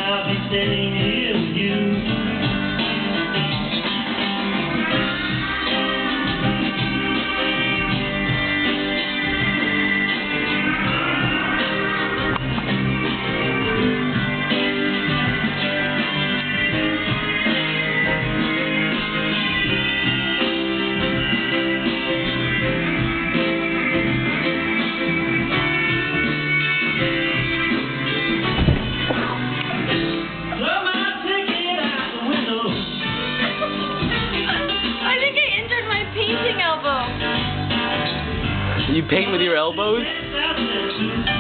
I'll be staying here with you. You paint with your elbows?